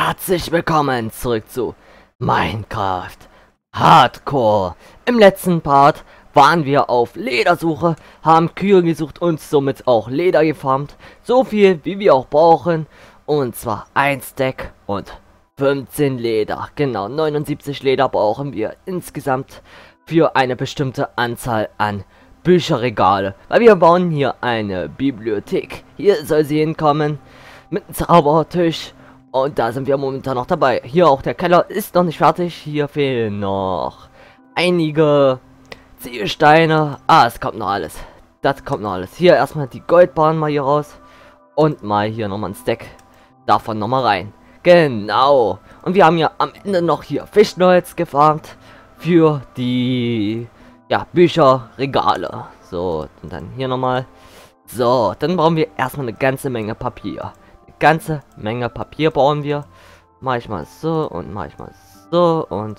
Herzlich willkommen zurück zu Minecraft Hardcore. Im letzten Part waren wir auf Ledersuche, haben Kühe gesucht und somit auch Leder gefarmt. So viel wie wir auch brauchen. Und zwar ein Stack und 15 Leder. Genau, 79 Leder brauchen wir insgesamt für eine bestimmte Anzahl an Bücherregale. Weil wir bauen hier eine Bibliothek. Hier soll sie hinkommen mit einem Zaubertisch. Und da sind wir momentan noch dabei. Hier auch der Keller ist noch nicht fertig. Hier fehlen noch einige Ziegelsteine. Es kommt noch alles. Das kommt noch alles. Hier erstmal die Goldbahn mal hier raus. Und mal hier nochmal ein Stack davon nochmal rein. Genau. Und wir haben ja am Ende noch hier Fischholz gefarmt. Für die Bücherregale. So, und dann hier nochmal. So, dann brauchen wir erstmal eine ganze Menge Papier. Ganze Menge Papier bauen wir. Mache ich mal so und mache ich mal so und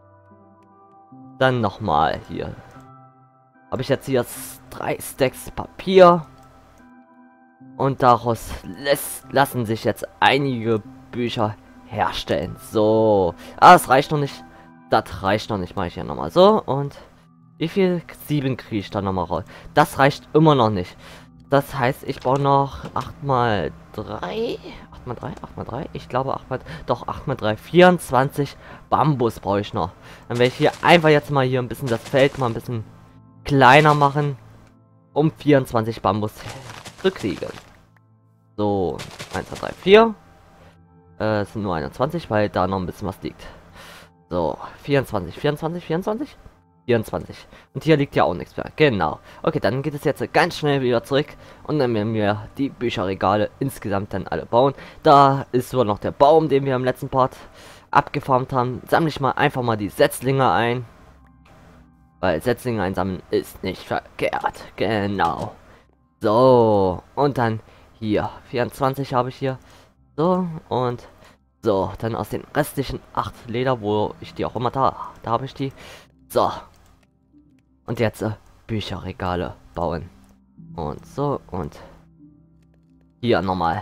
dann nochmal hier. Habe ich jetzt hier 3 Stacks Papier und daraus lassen sich jetzt einige Bücher herstellen. So, das reicht noch nicht. Das reicht noch nicht. Mache ich hier nochmal so und wie viel? 7 kriege ich da nochmal raus. Das reicht immer noch nicht. Das heißt, ich baue noch 8 mal 3. 8 mal 3, 8 mal 3. Ich glaube 8 mal, doch 8 mal 3. 24 Bambus brauche ich noch. Dann werde ich hier einfach jetzt mal hier ein bisschen das Feld mal ein bisschen kleiner machen, um 24 Bambus zu kriegen. So, 1, 2, 3, 4. Es sind nur 21, weil da noch ein bisschen was liegt. So, 24, 24, 24. 24. Und hier liegt ja auch nichts mehr. Genau. Okay, dann geht es jetzt ganz schnell wieder zurück. Und dann werden wir die Bücherregale insgesamt dann alle bauen. Da ist sogar noch der Baum, den wir im letzten Part abgefarmt haben. Sammle ich mal einfach mal die Setzlinge ein. Weil Setzlinge einsammeln ist nicht verkehrt. Genau. So. Und dann hier. 24 habe ich hier. So. Und so. Dann aus den restlichen 8 Leder, wo ich die auch immer da habe ich die. So. Und jetzt Bücherregale bauen. Und so und hier nochmal.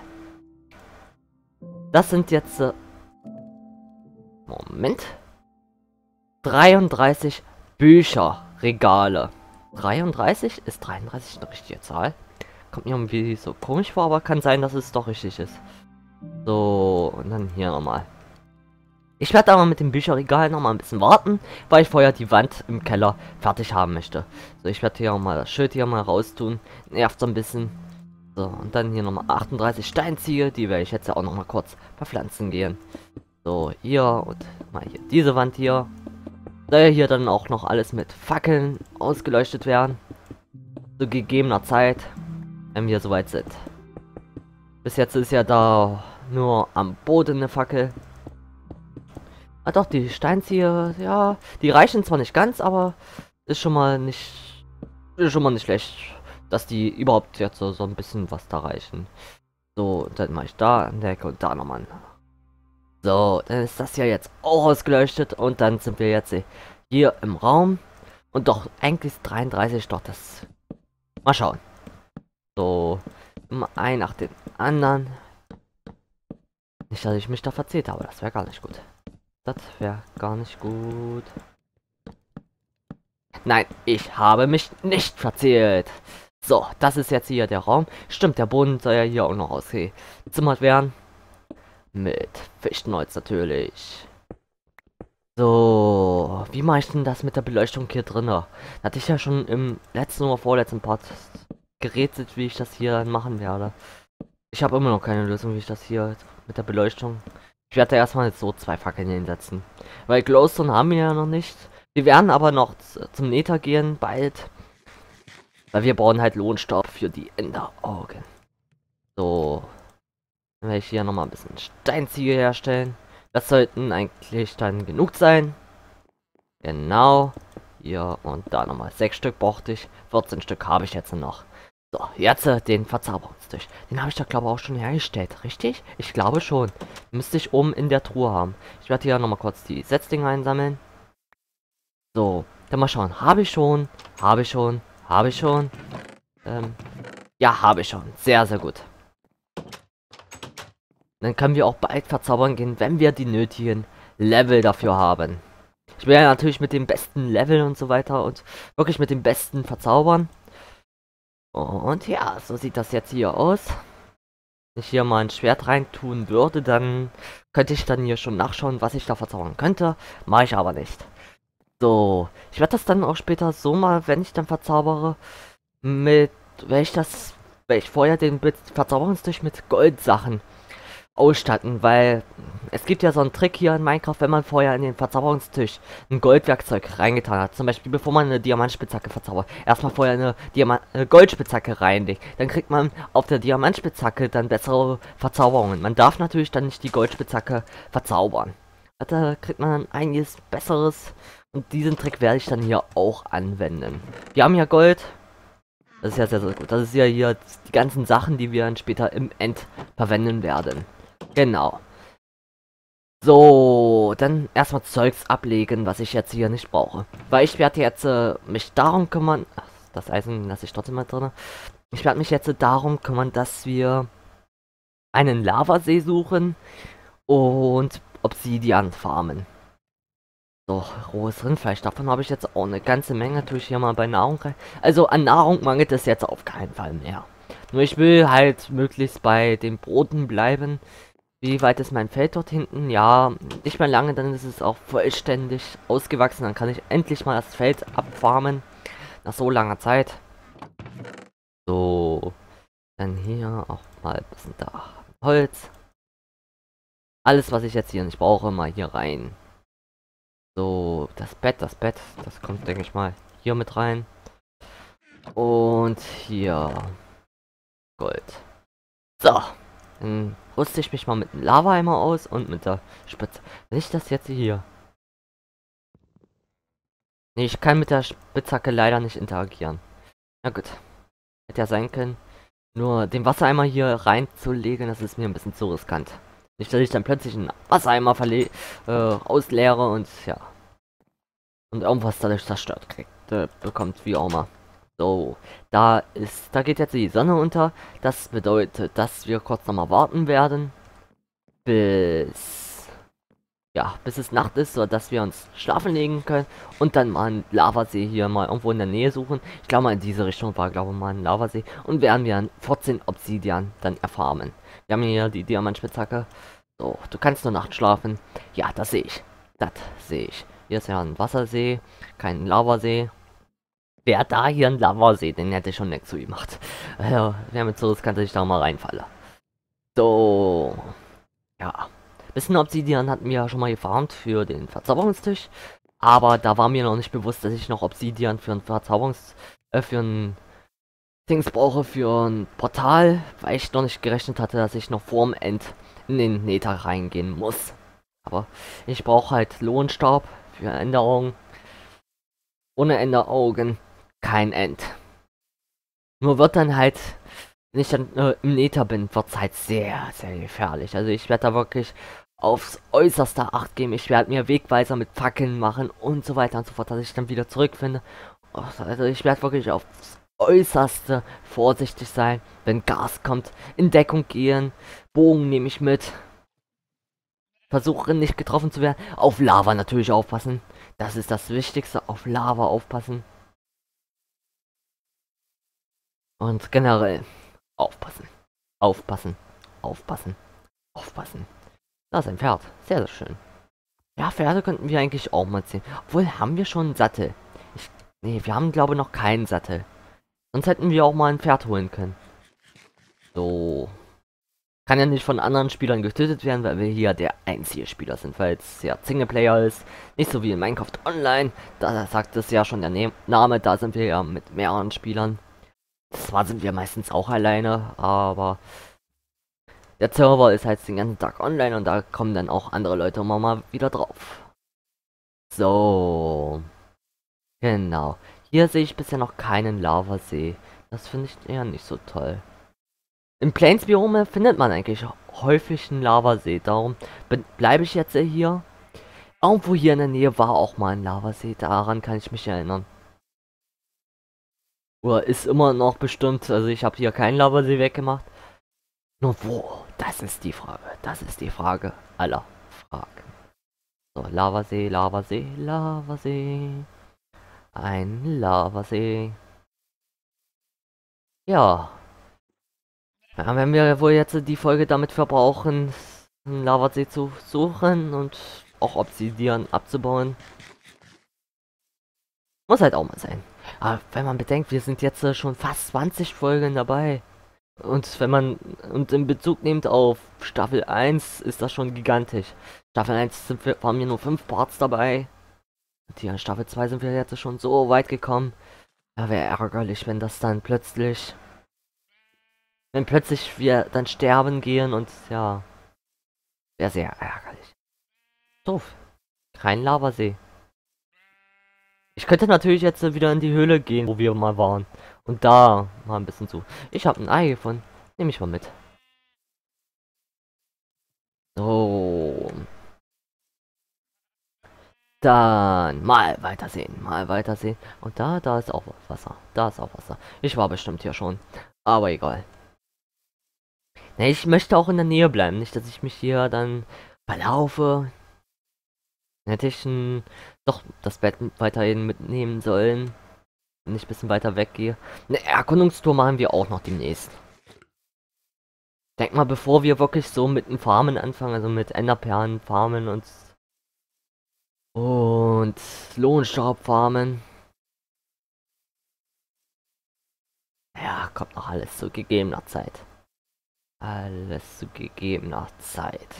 Das sind jetzt Moment. 33 Bücherregale. 33? Ist 33 eine richtige Zahl? Kommt mir irgendwie so komisch vor, aber kann sein, dass es doch richtig ist. So, und dann hier nochmal. Ich werde aber mit dem Bücherregal noch mal ein bisschen warten, weil ich vorher die Wand im Keller fertig haben möchte. So, ich werde hier auch mal das Schild hier mal raustun. Nervt so ein bisschen. So, und dann hier nochmal 38 Steinziegel. Die werde ich jetzt ja auch noch mal kurz verpflanzen gehen. So, hier und mal hier diese Wand hier. Soll ja hier dann auch noch alles mit Fackeln ausgeleuchtet werden. Zu gegebener Zeit, wenn wir soweit sind. Bis jetzt ist ja da nur am Boden eine Fackel. Doch, die Steinzieher, ja, die reichen zwar nicht ganz, aber ist schon mal nicht schlecht, dass die überhaupt jetzt so ein bisschen was da reichen. So, dann mache ich da an der Ecke und da nochmal. So, dann ist das ja jetzt auch ausgeleuchtet und dann sind wir jetzt hier im Raum. Und doch, eigentlich ist 33 doch das. Mal schauen. So, immer ein nach dem anderen. Nicht, dass ich mich da verzählt habe, das wäre gar nicht gut. Das wäre gar nicht gut. Nein, ich habe mich nicht verzählt. So, das ist jetzt hier der Raum. Stimmt, der Boden soll ja hier auch noch ausgezimmert werden. Mit Fichtenholz natürlich. So, wie mache ich denn das mit der Beleuchtung hier drin? Da hatte ich ja schon im letzten oder vorletzten Part gerätselt, wie ich das hier machen werde. Ich habe immer noch keine Lösung, wie ich das hier mit der Beleuchtung. Ich werde erstmal jetzt so 2 Fackeln hinsetzen. Weil Glowstone haben wir ja noch nicht. Wir werden aber noch zum Nether gehen, bald. Weil wir brauchen halt Lohnstaub für die Enderaugen. So. Dann werde ich hier nochmal ein bisschen Steinziegel herstellen. Das sollten eigentlich dann genug sein. Genau. Hier und da nochmal 6 Stück brauchte ich. 14 Stück habe ich jetzt noch. So, jetzt den Verzauberungstisch. Den habe ich da glaube ich auch schon hergestellt, richtig? Ich glaube schon. Müsste ich oben in der Truhe haben. Ich werde hier nochmal kurz die Setzlinge einsammeln. So, dann mal schauen. Habe ich schon? Habe ich schon? Habe ich schon? Ja, habe ich schon. Sehr, sehr gut. Dann können wir auch bald verzaubern gehen, wenn wir die nötigen Level dafür haben. Ich will ja natürlich mit dem besten Level und so weiter und wirklich mit dem besten verzaubern. Und ja, so sieht das jetzt hier aus. Wenn ich hier mal ein Schwert reintun würde, dann könnte ich dann hier schon nachschauen, was ich da verzaubern könnte. Mache ich aber nicht. So, ich werde das dann auch später so mal, wenn ich dann verzaubere, mit, wenn ich vorher den Verzauberungstisch mit Goldsachen ausstatten, weil es gibt ja so einen Trick hier in Minecraft, wenn man vorher in den Verzauberungstisch ein Goldwerkzeug reingetan hat, zum Beispiel bevor man eine Diamantspitzhacke verzaubert, erstmal vorher eine Goldspitzhacke reinlegt, dann kriegt man auf der Diamantspitzhacke dann bessere Verzauberungen. Man darf natürlich dann nicht die Goldspitzhacke verzaubern. Da kriegt man dann einiges Besseres und diesen Trick werde ich dann hier auch anwenden. Wir haben ja Gold. Das ist ja sehr, sehr gut. Das ist ja hier die ganzen Sachen, die wir dann später im End verwenden werden. Genau. So, dann erstmal Zeugs ablegen, was ich jetzt hier nicht brauche. Weil ich werde jetzt mich darum kümmern. Ach, das Eisen lasse ich trotzdem mal drin. Ich werde mich jetzt darum kümmern, dass wir einen Lavasee suchen und Obsidian farmen. So, rohes Rindfleisch, davon habe ich jetzt auch eine ganze Menge, tue ich hier mal bei Nahrung rein. Also an Nahrung mangelt es jetzt auf keinen Fall mehr. Nur ich will halt möglichst bei den Broten bleiben. Wie weit ist mein Feld dort hinten? Ja, nicht mehr lange, dann ist es auch vollständig ausgewachsen. Dann kann ich endlich mal das Feld abfarmen. Nach so langer Zeit. So, dann hier auch mal ein bisschen da Holz. Alles, was ich jetzt hier nicht brauche, mal hier rein. So, das Bett, das kommt, denke ich mal, hier mit rein. Und hier Gold. So, dann rüste ich mich mal mit dem Lava-Eimer aus und mit der Spitze. Wenn ich das jetzt hier... Nee, ich kann mit der Spitzhacke leider nicht interagieren. Na gut. Hätte ja sein können. Nur den Wassereimer hier reinzulegen, das ist mir ein bisschen zu riskant. Nicht, dass ich dann plötzlich einen Wassereimer ausleere und ja. Und irgendwas dadurch zerstört kriegt, bekommt, wie auch immer. So, da geht jetzt die Sonne unter. Das bedeutet, dass wir kurz nochmal warten werden. Bis es Nacht ist, so dass wir uns schlafen legen können. Und dann mal einen Lavasee hier mal irgendwo in der Nähe suchen. Ich glaube mal in diese Richtung war, glaube ich, mal ein Lavasee. Und werden wir dann 14 Obsidian dann erfarmen. Wir haben hier die Diamantspitzhacke. So, du kannst nur nachts schlafen. Ja, das sehe ich. Das sehe ich. Hier ist ja ein Wassersee, kein Lavasee. Wer da hier ein Lavasee, den hätte ich schon nicht zu gemacht. Also, wer mit so riskant, dass ich da mal reinfalle. So. Ja. Bisschen Obsidian hatten wir ja schon mal gefarmt für den Verzauberungstisch. Aber da war mir noch nicht bewusst, dass ich noch Obsidian für ein für ein Dings brauche, für ein Portal, weil ich noch nicht gerechnet hatte, dass ich noch vorm End in den Nether reingehen muss. Aber ich brauche halt Lohnstaub für Änderungen. Ohne Enderaugen kein End. Nur wird dann halt, wenn ich dann im Nether bin, wird es halt sehr, sehr gefährlich. Also ich werde da wirklich aufs Äußerste Acht geben. Ich werde mir Wegweiser mit Fackeln machen und so weiter und so fort, dass ich dann wieder zurückfinde. Also ich werde wirklich aufs Äußerste vorsichtig sein, wenn Gas kommt, in Deckung gehen, Bogen nehme ich mit. Versuche nicht getroffen zu werden. Auf Lava natürlich aufpassen. Das ist das Wichtigste. Auf Lava aufpassen. Und generell aufpassen. Aufpassen. Aufpassen. Aufpassen. Da ist ein Pferd. Sehr, sehr schön. Ja, Pferde könnten wir eigentlich auch mal ziehen. Obwohl, haben wir schon einen Sattel? Nee, wir haben, glaube ich, noch keinen Sattel. Sonst hätten wir auch mal ein Pferd holen können. So. Kann ja nicht von anderen Spielern getötet werden, weil wir hier der einzige Spieler sind, weil es ja Singleplayer ist. Nicht so wie in Minecraft Online. Da sagt es ja schon der Name, da sind wir ja mit mehreren Spielern. Zwar sind wir meistens auch alleine, aber der Server ist halt den ganzen Tag online und da kommen dann auch andere Leute immer mal wieder drauf. So. Genau. Hier sehe ich bisher noch keinen Lavasee. Das finde ich eher nicht so toll. Im Plains-Biome findet man eigentlich häufig einen Lavasee, darum bleibe ich jetzt hier. Irgendwo hier in der Nähe war auch mal ein Lavasee, daran kann ich mich erinnern. Oder ist immer noch bestimmt, also ich habe hier keinen Lavasee weggemacht. Nur wo Das ist die Frage. Das ist die Frage aller Fragen. So, Lavasee, Lavasee, Lavasee. Ein Lavasee. Ja. Ja, wenn wir wohl jetzt die Folge damit verbrauchen, einen Lavasee zu suchen und auch Obsidian abzubauen. Muss halt auch mal sein. Aber wenn man bedenkt, wir sind jetzt schon fast 20 Folgen dabei. Und wenn man in Bezug nimmt auf Staffel 1, ist das schon gigantisch. Staffel 1 waren wir nur 5 Parts dabei. Und hier in Staffel 2 sind wir jetzt schon so weit gekommen. Ja, wäre ärgerlich, wenn das dann plötzlich... Wenn plötzlich wir dann sterben gehen und ja... Wäre sehr ärgerlich. Doof. Kein Lavasee. Ich könnte natürlich jetzt wieder in die Höhle gehen, wo wir mal waren. Und da mal ein bisschen zu. Ich habe ein Ei gefunden. Nehme ich mal mit. So. Dann mal weitersehen. Mal weitersehen. Und da ist auch Wasser. Da ist auch Wasser. Ich war bestimmt hier schon. Aber egal. Ne, ich möchte auch in der Nähe bleiben. Nicht, dass ich mich hier dann verlaufe. Hätte ich doch das Bett weiterhin mitnehmen sollen. Wenn ich ein bisschen weiter weggehe. Eine Erkundungstour machen wir auch noch demnächst. Denk mal, bevor wir wirklich so mit den Farmen anfangen, also mit Enderperlen farmen und Lohnstaub farmen. Ja, kommt noch alles zu gegebener Zeit. Alles zu gegebener Zeit.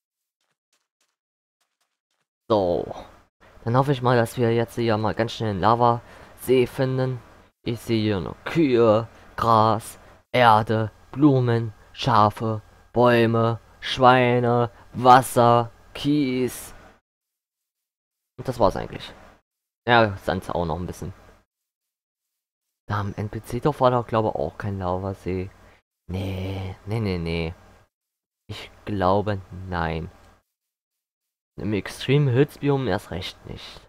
So. Dann hoffe ich mal, dass wir jetzt hier mal ganz schnell einen Lavasee finden. Ich sehe hier noch Kühe, Gras, Erde, Blumen, Schafe, Bäume, Schweine, Wasser, Kies. Und das war's eigentlich. Ja, Sand auch noch ein bisschen. Da am NPC-Dorf war doch, glaube ich, auch kein Lavasee. Nee. Ich glaube, nein. Im Extreme Hills-Biom erst recht nicht.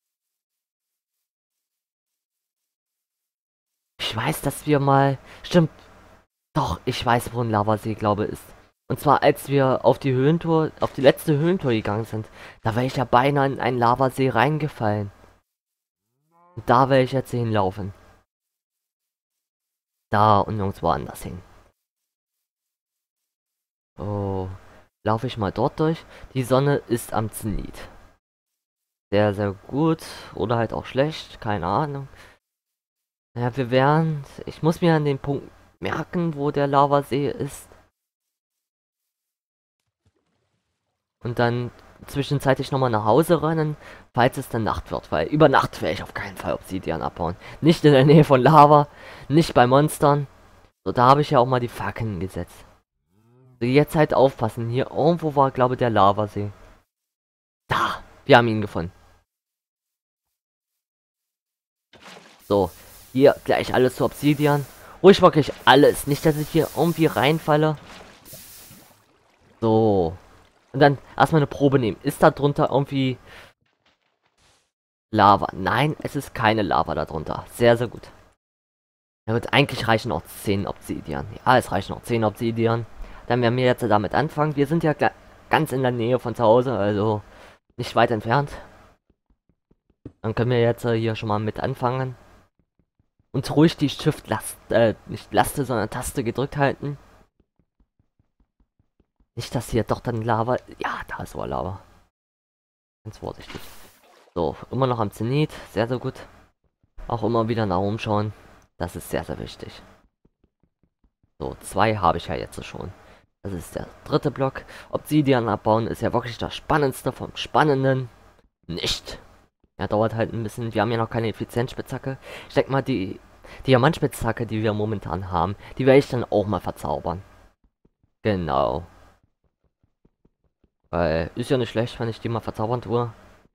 Ich weiß, dass wir mal... Stimmt. Doch, ich weiß, wo ein Lavasee, glaube ich, ist. Und zwar, als wir auf die Höhentour, auf die letzte Höhentour gegangen sind. Da wäre ich ja beinahe in einen Lavasee reingefallen. Und da werde ich jetzt hinlaufen. Da und nirgendwo anders hin. Oh, laufe ich mal dort durch. Die Sonne ist am Zenit. Sehr, sehr gut. Oder halt auch schlecht. Keine Ahnung. Ja, ich muss mir an den Punkt merken, wo der Lavasee ist. Und dann zwischenzeitlich nochmal nach Hause rennen, falls es dann Nacht wird. Weil über Nacht werde ich auf keinen Fall Obsidian abbauen. Nicht in der Nähe von Lava. Nicht bei Monstern. So, da habe ich ja auch mal die Fackeln gesetzt. So, jetzt halt aufpassen. Hier irgendwo war, glaube ich, der Lavasee. Da, wir haben ihn gefunden. So, hier gleich alles zu Obsidian. Ruhig wirklich alles. Nicht, dass ich hier irgendwie reinfalle. So. Und dann erstmal eine Probe nehmen. Ist da drunter irgendwie Lava? Nein, es ist keine Lava da drunter. Sehr, sehr gut. Ja gut, eigentlich reichen auch 10 Obsidian. Ja, es reichen auch 10 Obsidian. Dann werden wir jetzt damit anfangen. Wir sind ja ganz in der Nähe von zu Hause, also nicht weit entfernt. Dann können wir jetzt hier schon mal mit anfangen. Und ruhig die nicht Laste, sondern Taste gedrückt halten. Nicht, dass hier doch dann Lava... Ja, da ist wohl Lava. Ganz vorsichtig. So, immer noch am Zenit. Sehr, sehr gut. Auch immer wieder nach oben schauen. Das ist sehr, sehr wichtig. So, 2 habe ich ja jetzt schon. Das ist der 3. Block. Obsidian abbauen ist ja wirklich das Spannendste vom Spannenden. Nicht. Ja, dauert halt ein bisschen. Wir haben ja noch keine Effizienzspitzhacke. Ich denke mal, die Diamantspitzhacke, die wir momentan haben, die werde ich dann auch mal verzaubern. Genau. Weil, ist ja nicht schlecht, wenn ich die mal verzaubern tue.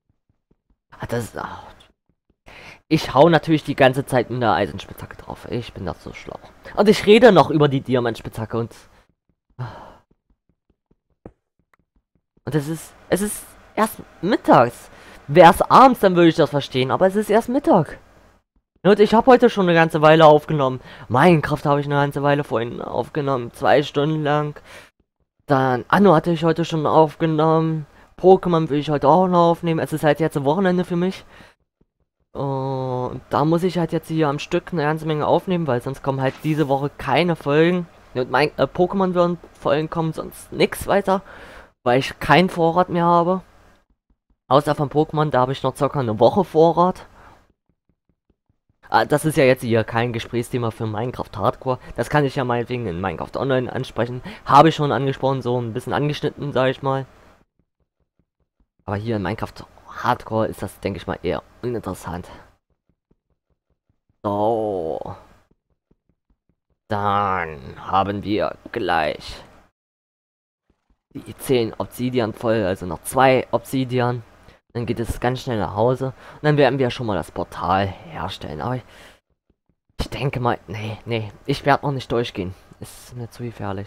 Ich hau natürlich die ganze Zeit mit der Eisenspitzhacke drauf. Ich bin das so schlau. Und ich rede noch über die Diamantspitzhacke und... Und es ist erst mittags. Wäre es abends, dann würde ich das verstehen. Aber es ist erst Mittag. Und ich habe heute schon eine ganze Weile aufgenommen. Minecraft habe ich eine ganze Weile vorhin aufgenommen. 2 Stunden lang. Dann Anno hatte ich heute schon aufgenommen. Pokémon will ich heute auch noch aufnehmen. Es ist halt jetzt ein Wochenende für mich. Und da muss ich halt jetzt hier am Stück eine ganze Menge aufnehmen, weil sonst kommen halt diese Woche keine Folgen. Und mein Pokémon würden Folgen kommen, sonst nichts weiter, weil ich keinen Vorrat mehr habe. Außer von Pokémon, da habe ich noch circa eine Woche Vorrat. Das ist ja jetzt hier kein Gesprächsthema für Minecraft Hardcore. Das kann ich ja meinetwegen in Minecraft Online ansprechen. Habe ich schon angesprochen, so ein bisschen angeschnitten, sage ich mal. Aber hier in Minecraft Hardcore ist das, denke ich mal, eher uninteressant. So. Dann haben wir gleich die 10 Obsidian voll, also noch 2 Obsidian. Dann geht es ganz schnell nach Hause. Und dann werden wir schon mal das Portal herstellen. Aber ich denke mal, nee, ich werde noch nicht durchgehen. Ist mir zu gefährlich.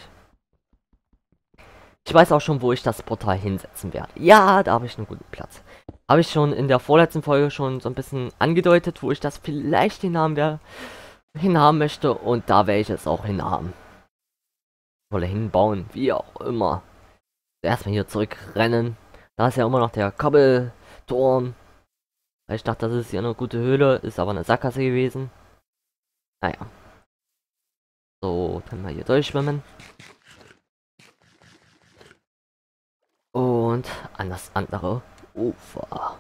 Ich weiß auch schon, wo ich das Portal hinsetzen werde. Ja, da habe ich einen guten Platz. Habe ich schon in der vorletzten Folge schon so ein bisschen angedeutet, wo ich das vielleicht hinhaben möchte. Und da werde ich es auch hinhaben. Oder hinbauen, wie auch immer. Erstmal hier zurückrennen. Da ist ja immer noch der Kobbelturm. Ich dachte, das ist hier eine gute Höhle, ist aber eine Sackgasse gewesen. Naja. So, dann mal hier durchschwimmen. Und an das andere Ufer.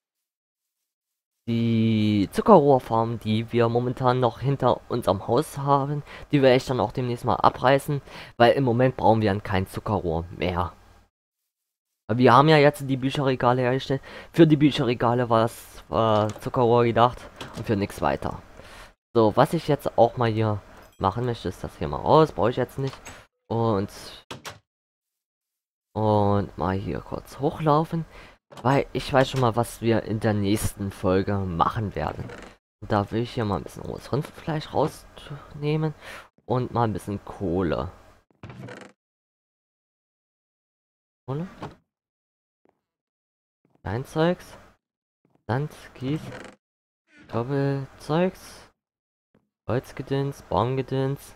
Die Zuckerrohrfarm, die wir momentan noch hinter unserem Haus haben, die werde ich dann auch demnächst mal abreißen, weil im Moment brauchen wir dann kein Zuckerrohr mehr. Wir haben ja jetzt die Bücherregale hergestellt. Für die Bücherregale war das Zuckerrohr gedacht und für nichts weiter. So, was ich jetzt auch mal hier machen möchte, ist das hier mal raus. Brauche ich jetzt nicht. Und mal hier kurz hochlaufen. Weil ich weiß schon mal, was wir in der nächsten Folge machen werden. Und da will ich hier mal ein bisschen rohes Rindfleisch rausnehmen. Und mal ein bisschen Kohle. Kohle? Steinzeugs. Sand, Kies. Kobbelzeugs. Holzgedöns, Baumgedöns.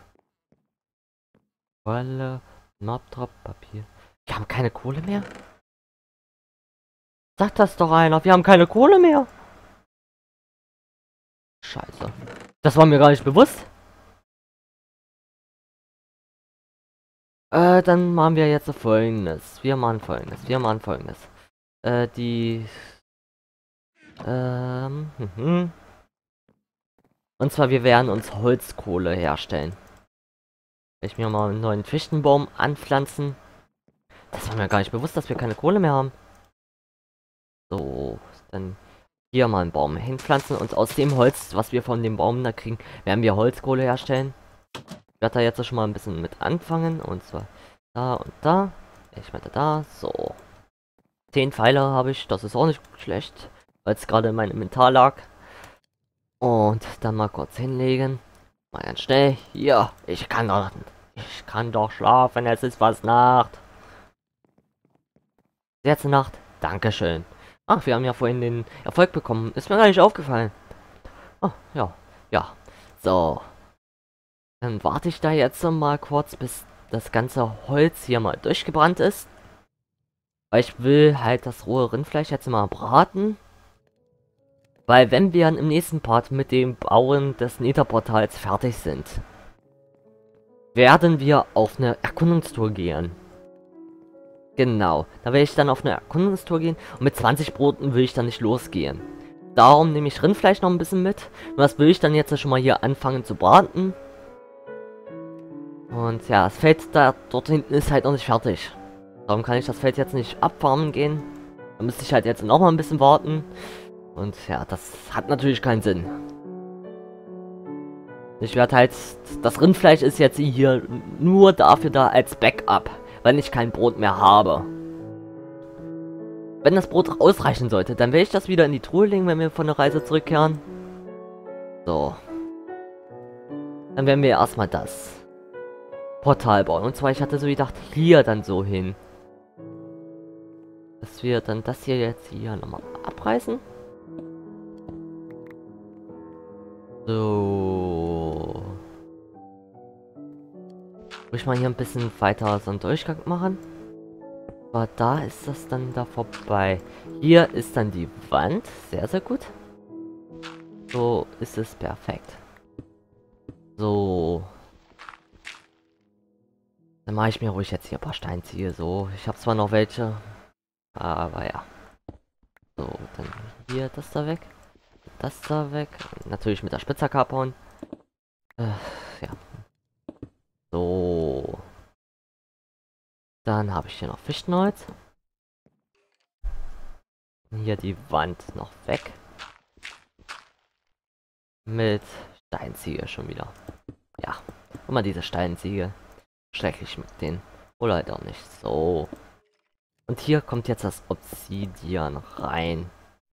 Kohle. Mobdrop, Papier. Wir haben keine Kohle mehr? Sagt das doch einer, wir haben keine Kohle mehr. Scheiße. Das war mir gar nicht bewusst. Dann machen wir jetzt folgendes. Wir machen folgendes. Die... Und zwar, wir werden uns Holzkohle herstellen. Ich mir mal einen neuen Fichtenbaum anpflanzen. Das war mir gar nicht bewusst, dass wir keine Kohle mehr haben. So, dann hier mal einen Baum hinpflanzen und aus dem Holz, was wir von dem Baum da kriegen, werden wir Holzkohle herstellen. Ich werde da jetzt schon mal ein bisschen mit anfangen. Und zwar da und da. Ich meine da. So. 10 Pfeile habe ich. Das ist auch nicht schlecht. Weil es gerade in meinem Inventar lag. Und dann mal kurz hinlegen. Mal ganz schnell. Hier. Ich kann doch schlafen. Es ist fast Nacht. Jetzt Nacht. Dankeschön. Ach, wir haben ja vorhin den Erfolg bekommen. Ist mir gar nicht aufgefallen. Oh, ja. Ja. So. Dann warte ich da jetzt mal kurz, bis das ganze Holz hier mal durchgebrannt ist. Weil ich will halt das rohe Rindfleisch jetzt mal braten. Weil wenn wir dann im nächsten Part mit dem Bauen des Netherportals fertig sind, werden wir auf eine Erkundungstour gehen. Genau, da werde ich dann auf eine Erkundungstour gehen und mit 20 Broten will ich dann nicht losgehen. Darum nehme ich Rindfleisch noch ein bisschen mit. Und das will ich dann jetzt schon mal hier anfangen zu braten. Und ja, das Feld da dort hinten ist halt noch nicht fertig. Darum kann ich das Feld jetzt nicht abfarmen gehen. Da müsste ich halt jetzt noch mal ein bisschen warten. Und ja, das hat natürlich keinen Sinn. Ich werde halt... Das Rindfleisch ist jetzt hier nur dafür da als Backup. Weil ich kein Brot mehr habe. Wenn das Brot ausreichen sollte, dann werde ich das wieder in die Truhe legen, wenn wir von der Reise zurückkehren. So. Dann werden wir erstmal das Portal bauen. Und zwar, ich hatte so gedacht, hier dann so hin. Dass wir dann das hier jetzt hier nochmal abreißen. So. Wo ich mal hier ein bisschen weiter so einen Durchgang machen. Aber da ist das dann da vorbei. Hier ist dann die Wand. Sehr, sehr gut. So ist es perfekt. So. Dann mache ich mir ruhig jetzt hier ein paar Steinziegel. So, ich habe zwar noch welche. Aber ja. So, dann hier das da weg. Das da weg. Natürlich mit der Spitzhacke abhauen. Ja. So. Dann habe ich hier noch Fichtenholz. Hier die Wand noch weg. Mit Steinziegel schon wieder. Ja. Guck mal, diese Steinziegel. Schrecklich mit denen. Oder halt auch nicht. So. Und hier kommt jetzt das Obsidian rein.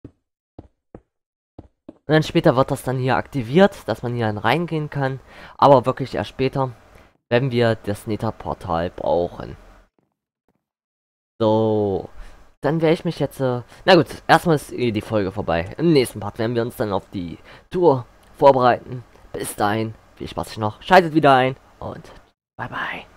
Und dann später wird das dann hier aktiviert, dass man hier reingehen kann. Aber wirklich erst später, wenn wir das Nether-Portal brauchen. So. Dann werde ich mich jetzt... na gut, erstmal ist die Folge vorbei. Im nächsten Part werden wir uns dann auf die Tour vorbereiten. Bis dahin, viel Spaß noch. Schaltet wieder ein und bye bye.